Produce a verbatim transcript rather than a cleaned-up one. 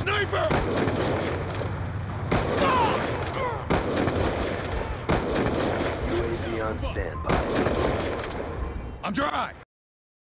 sniper! U A V on standby. I'm dry!